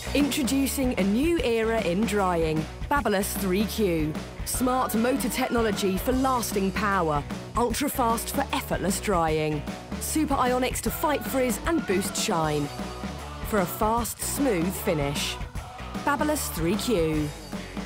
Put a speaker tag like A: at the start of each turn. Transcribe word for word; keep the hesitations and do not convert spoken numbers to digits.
A: Introducing a new era in drying, BaByliss three Q. Smart motor technology for lasting power, ultra-fast for effortless drying. Super ionics to fight frizz and boost shine. For a fast, smooth finish. BaByliss three Q.